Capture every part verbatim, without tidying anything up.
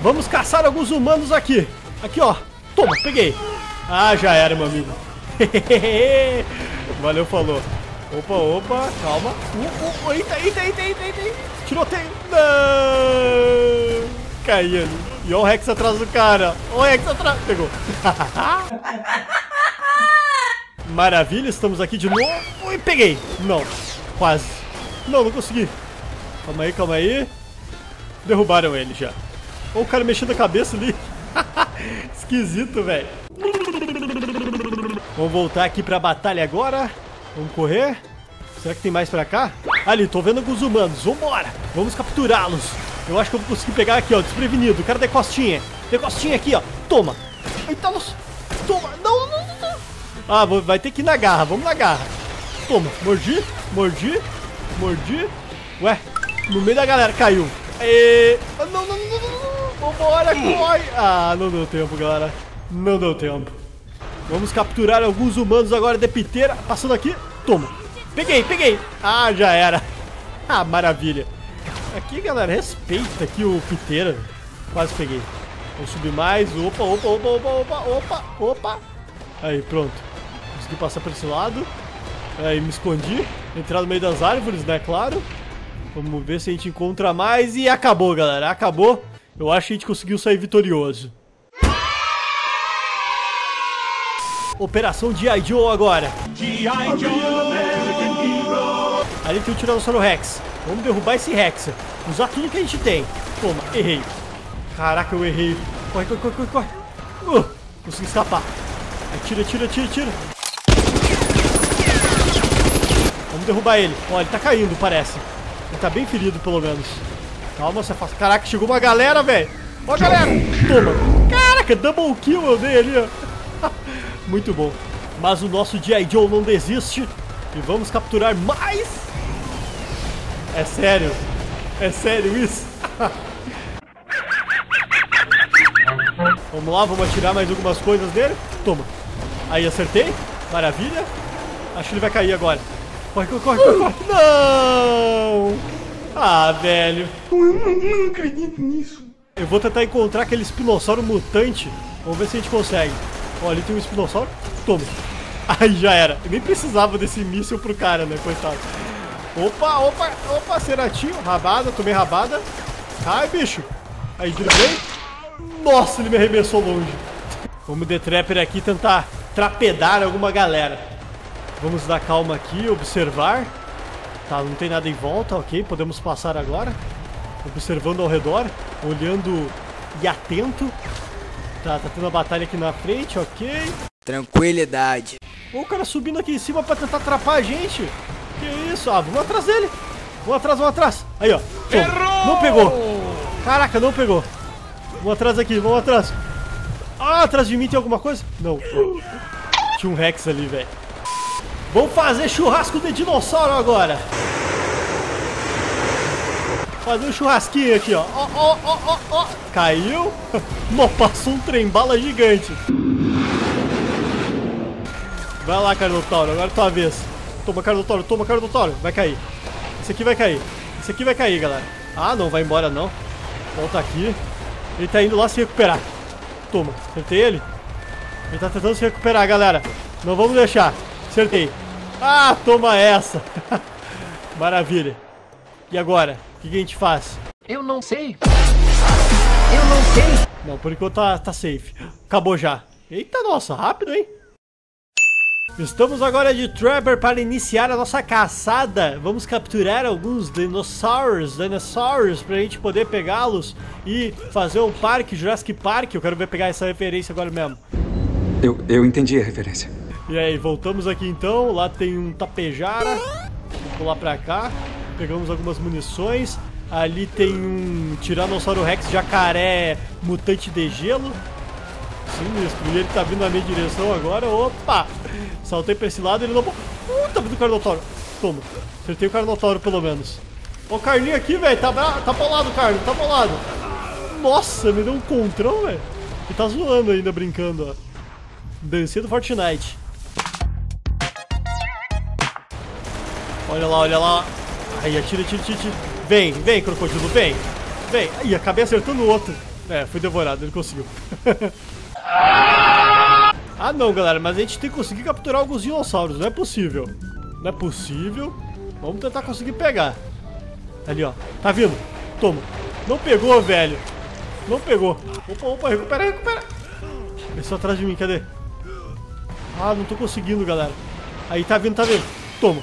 Vamos caçar alguns humanos aqui. Aqui, ó. Toma, peguei. Ah, já era, meu amigo. Valeu, falou. Opa, opa, calma. Uh, uh, eita, eita, eita, eita, eita. Tiroteio. Não. Caí ali. E ó o Rex atrás do cara. Ó o Rex atrás. Pegou. Maravilha, estamos aqui de novo. E peguei. Não, quase. Não, não consegui. Calma aí, calma aí. Derrubaram ele já. Ó o cara mexendo a cabeça ali. Esquisito, velho. Vamos voltar aqui pra batalha agora. Vamos correr. Será que tem mais pra cá? Ali, tô vendo alguns humanos. Vambora. Vamos capturá-los. Eu acho que eu vou conseguir pegar aqui, ó, desprevenido. O cara da costinha. Tem costinha aqui, ó. Toma. Eita, los... Toma. Não, não, não, não. Ah, vai ter que ir na garra. Vamos na garra. Toma. Mordi. Mordi. Mordi. Ué. No meio da galera. Caiu. E... Não, não, não, não, não. Vambora, corre. Ah, não deu tempo, galera. Não deu tempo. Vamos capturar alguns humanos agora de piteira. Passando aqui. Toma. Peguei, peguei. Ah, já era. Ah, maravilha. Aqui, galera, respeita aqui o piteira. Quase peguei. Vou subir mais. Opa, opa, opa, opa, opa, opa, opa. Aí, pronto. Consegui passar por esse lado. Aí, me escondi. Entrar no meio das árvores, né, claro. Vamos ver se a gente encontra mais. E acabou, galera, acabou. Eu acho que a gente conseguiu sair vitorioso. Operação G I Joe agora. G I Joe. Ali tem o Tiranossauro Rex. Vamos derrubar esse Rex. Usar tudo que a gente tem. Toma, errei. Caraca, eu errei. Corre, corre, corre, corre, corre. Uh, consegui escapar. Atira, tira, tira, tira. Vamos derrubar ele. Ó, ele tá caindo, parece. Ele tá bem ferido, pelo menos. Calma, você faz. Caraca, chegou uma galera, velho. Ó, galera. Toma. Caraca, double kill eu dei ali, ó. Muito bom. Mas o nosso G I Joe não desiste. E vamos capturar mais. É sério. É sério isso. Vamos lá, vamos atirar mais algumas coisas nele. Toma. Aí, acertei. Maravilha. Acho que ele vai cair agora. Corre, corre, corre, corre, corre. Não. Ah, velho. Eu não acredito nisso. Eu vou tentar encontrar aquele espinossauro mutante. Vamos ver se a gente consegue. Ó, ali tem um espinossauro. Toma. Aí já era. Eu nem precisava desse míssil pro cara, né? Coitado. Opa, opa, opa, Ceratinho. Rabada, tomei rabada. Ai, bicho. Aí, driblei. Nossa, ele me arremessou longe. Vamos de Trapper aqui tentar trapedar alguma galera. Vamos dar calma aqui, observar. Tá, não tem nada em volta, ok. Podemos passar agora. Observando ao redor. Olhando e atento. Tá, tá tendo uma batalha aqui na frente, ok. Tranquilidade. Ó, o cara subindo aqui em cima pra tentar atrapar a gente. Que isso? Ah, vamos atrás dele. Vamos atrás, vamos atrás. Aí, ó. Errou! Não pegou. Caraca, não pegou. Vamos atrás aqui, vamos atrás. Ah, atrás de mim tem alguma coisa? Não. Tinha um Rex ali, velho. Vamos fazer churrasco de dinossauro agora. Fazer um churrasquinho aqui, ó. Ó, ó, ó, ó, ó. Caiu. Não, passou um trem-bala gigante. Vai lá, Carnotauro. Agora é tua vez. Toma, Carnotauro. Toma, Carnotauro. Vai cair. Esse aqui vai cair. Esse aqui vai cair, galera. Ah, não. Vai embora, não. Volta aqui. Ele tá indo lá se recuperar. Toma. Acertei ele? Ele tá tentando se recuperar, galera. Não vamos deixar. Acertei. Ah, toma essa. Maravilha. E agora? O que, que a gente faz? Eu não sei. Eu não sei. Não, por enquanto tá, tá safe. Acabou já. Eita, nossa, rápido, hein? Estamos agora de Trapper para iniciar a nossa caçada. Vamos capturar alguns dinossauros, dinossauros, pra gente poder pegá-los e fazer um parque, Jurassic Park. Eu quero ver pegar essa referência agora mesmo. Eu, eu entendi a referência. E aí, voltamos aqui então. Lá tem um tapejara. Vou pular pra cá. Pegamos algumas munições. Ali tem um Tiranossauro Rex jacaré mutante de gelo. Sinistro. E ele tá vindo na minha direção agora. Opa! Saltei pra esse lado e ele não... Uh, tá vindo o Carnotauro. Toma. Acertei o Carnotauro pelo menos. Ó o Carlinho aqui, velho. Tá, tá bolado, Carlos. Tá bolado. Nossa, me deu um contrão, velho. E tá zoando ainda, brincando, ó. Dancinha do Fortnite. Olha lá, olha lá. Aí, atira, atira, atira, atira. Vem, vem, crocodilo, vem. Vem. Aí, acabei acertando o outro. É, foi devorado, ele conseguiu. Ah não, galera, mas a gente tem que conseguir capturar alguns dinossauros. Não é possível. Não é possível. Vamos tentar conseguir pegar. Ali, ó. Tá vindo? Toma. Não pegou, velho. Não pegou. Opa, opa, recupera, recupera. Pessoal atrás de mim, cadê? Ah, não tô conseguindo, galera. Aí, tá vindo, tá vindo. Toma.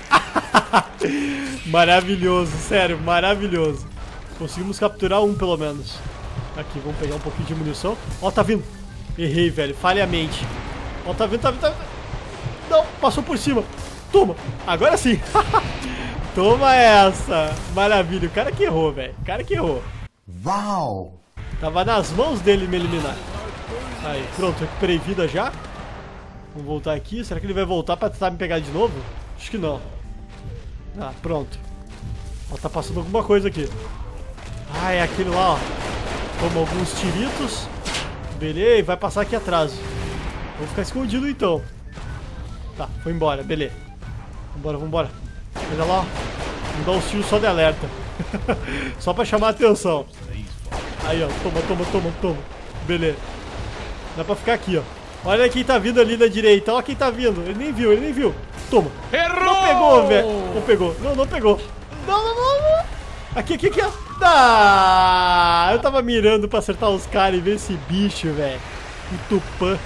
Maravilhoso, sério, maravilhoso. Conseguimos capturar um, pelo menos. Aqui, vamos pegar um pouquinho de munição. Ó, tá vindo. Errei, velho, falhamente. Ó, tá vindo, tá vindo, tá vindo. Não, passou por cima. Toma. Agora sim. Toma essa. Maravilha, o cara que errou, velho. O cara que errou. Uau. Tava nas mãos dele me eliminar. Aí, pronto, recuperei vida já. Vamos voltar aqui. Será que ele vai voltar pra tentar me pegar de novo? Acho que não. Ah, pronto. Ó, tá passando alguma coisa aqui. Ah, é aquele lá, ó. Toma alguns tiritos. Beleza, e vai passar aqui atrás. Vou ficar escondido então. Tá, foi embora, beleza. Vambora, vambora. Olha lá, ó. Vamos dar uns tiros só de alerta. Só pra chamar a atenção. Aí, ó, toma, toma, toma, toma. Beleza. Dá pra ficar aqui, ó. Olha quem tá vindo ali na direita. Olha quem tá vindo. Ele nem viu, ele nem viu. Toma. Errou! Não pegou, velho. Não pegou. Não, não pegou. Não, não, não, não. Aqui, aqui, aqui, ó. Ah, eu tava mirando pra acertar os caras e ver esse bicho, velho. O Tupã.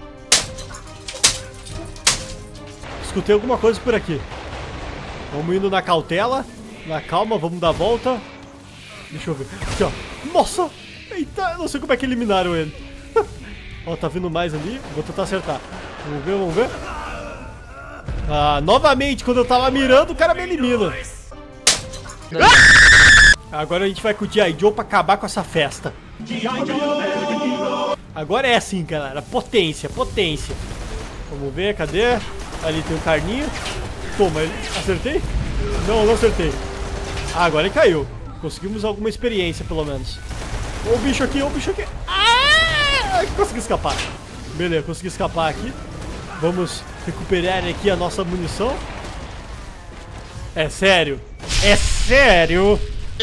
Escutei alguma coisa por aqui. Vamos indo na cautela. Na calma, vamos dar a volta. Deixa eu ver. Aqui, ó. Nossa! Eita, eu não sei como é que eliminaram ele. Ó, tá vindo mais ali. Vou tentar acertar. Vamos ver, vamos ver. Ah, novamente, quando eu tava mirando, o cara me elimina. Ah! Agora a gente vai com o G I. Joe pra acabar com essa festa. Agora é assim, galera. Potência, potência. Vamos ver, cadê? Ali tem um carninho. Toma, ele... acertei? Não, não acertei. Ah, agora ele caiu. Conseguimos alguma experiência, pelo menos. Ó o bicho aqui, ó o bicho aqui. Ah! Consegui escapar. Beleza, consegui escapar aqui. Vamos recuperar aqui a nossa munição. É sério? É sério?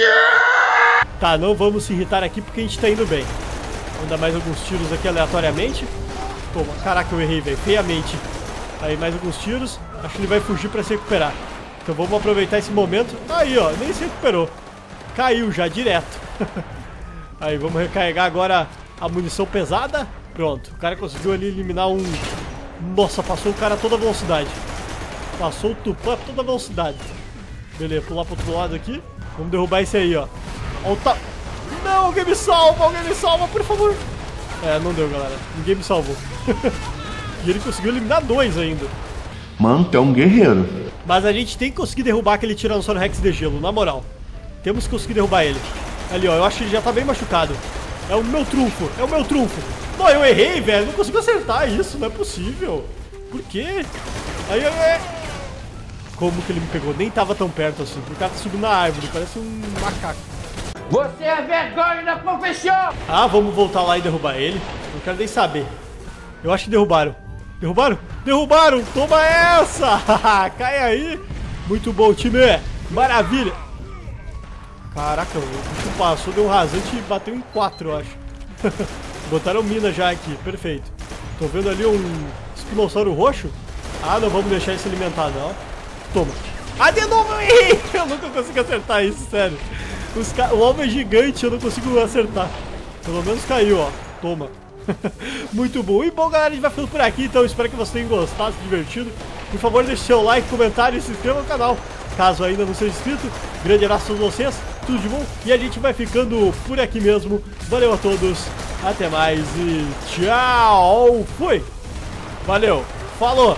Tá, não vamos se irritar aqui porque a gente tá indo bem. Vamos dar mais alguns tiros aqui aleatoriamente. Toma, caraca, eu errei, velho, feiamente. Aí, mais alguns tiros. Acho que ele vai fugir pra se recuperar. Então vamos aproveitar esse momento. Aí, ó, nem se recuperou. Caiu já, direto. Aí, vamos recarregar agora a munição pesada. Pronto, o cara conseguiu ali eliminar um... Nossa, passou o cara a toda velocidade. Passou o Tupã a toda velocidade. Beleza, pular pro outro lado aqui. Vamos derrubar esse aí, ó. Ó o ta... Não, alguém me salva, alguém me salva, por favor. É, não deu, galera. Ninguém me salvou. E ele conseguiu eliminar dois ainda. Mano, tu é um guerreiro. Mas a gente tem que conseguir derrubar aquele Tiranossauro Rex de gelo, na moral. Temos que conseguir derrubar ele. Ali, ó, eu acho que ele já tá bem machucado. É o meu trunfo, é o meu trunfo. Não, eu errei, velho, não consigo acertar isso, não é possível. Por quê? Aí, aí, aí. Como que ele me pegou? Nem tava tão perto assim, porque o cara tá subindo na árvore, parece um macaco. Você é vergonha da profissão! Ah, vamos voltar lá e derrubar ele. Não quero nem saber. Eu acho que derrubaram. Derrubaram? Derrubaram! Toma essa! Cai aí! Muito bom, time! Maravilha! Caraca, o bicho passou, deu um rasante e bateu em quatro, eu acho. Botaram mina já aqui, perfeito. Tô vendo ali um espinossauro roxo. Ah, não vamos deixar ele se alimentar, não. Toma. Ah, de novo eu errei! Eu nunca consigo acertar isso, sério. Os ca... O alvo é gigante, eu não consigo acertar. Pelo menos caiu, ó. Toma. Muito bom. E bom, galera, a gente vai ficando por aqui, então espero que vocês tenham gostado, se divertido. Por favor, deixe seu like, comentário e se inscreva no canal, caso ainda não seja inscrito. Grande abraço a todos vocês, tudo de bom. E a gente vai ficando por aqui mesmo. Valeu a todos, até mais e tchau. Fui. Valeu, falou.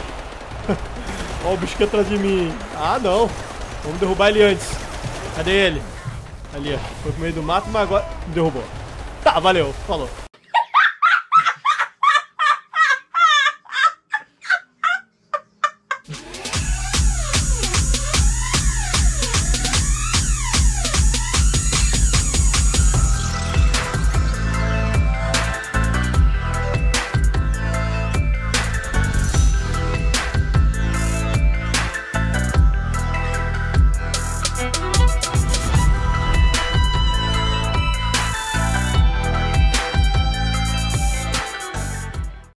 Ó o bicho que atrás de mim. Ah, não. Vamos derrubar ele antes. Cadê ele? Ali, ó. Foi pro meio do mato, mas agora me derrubou. Tá, valeu, falou.